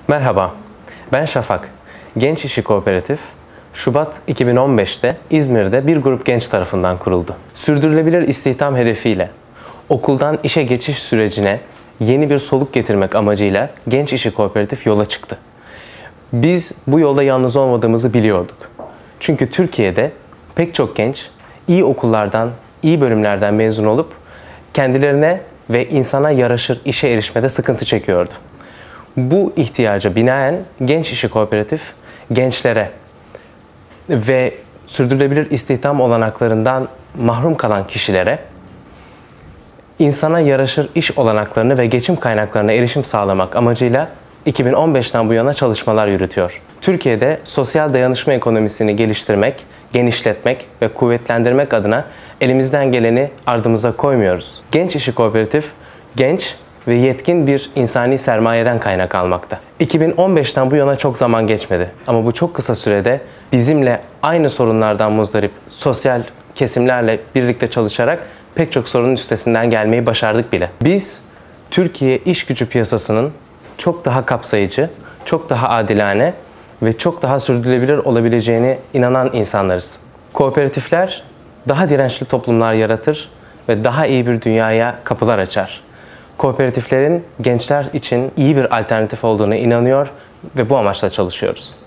Merhaba, ben Şafak. Genç İşi Kooperatif, Şubat 2015'te İzmir'de bir grup genç tarafından kuruldu. Sürdürülebilir istihdam hedefiyle okuldan işe geçiş sürecine yeni bir soluk getirmek amacıyla Genç İşi Kooperatif yola çıktı. Biz bu yolda yalnız olmadığımızı biliyorduk. Çünkü Türkiye'de pek çok genç iyi okullardan, iyi bölümlerden mezun olup kendilerine ve insana yaraşır işe erişmede sıkıntı çekiyordu. Bu ihtiyaca binaen Genç İşi Kooperatif gençlere ve sürdürülebilir istihdam olanaklarından mahrum kalan kişilere insana yaraşır iş olanaklarını ve geçim kaynaklarına erişim sağlamak amacıyla 2015'ten bu yana çalışmalar yürütüyor. Türkiye'de sosyal dayanışma ekonomisini geliştirmek, genişletmek ve kuvvetlendirmek adına elimizden geleni ardımıza koymuyoruz. Genç İşi Kooperatif, genç ve yetkin bir insani sermayeden kaynak almakta. 2015'ten bu yana çok zaman geçmedi ama bu çok kısa sürede bizimle aynı sorunlardan muzdarip sosyal kesimlerle birlikte çalışarak pek çok sorunun üstesinden gelmeyi başardık bile. Biz Türkiye iş gücü piyasasının çok daha kapsayıcı, çok daha adilane ve çok daha sürdürülebilir olabileceğine inanan insanlarız. Kooperatifler daha dirençli toplumlar yaratır ve daha iyi bir dünyaya kapılar açar. Kooperatiflerin gençler için iyi bir alternatif olduğuna inanıyor ve bu amaçla çalışıyoruz.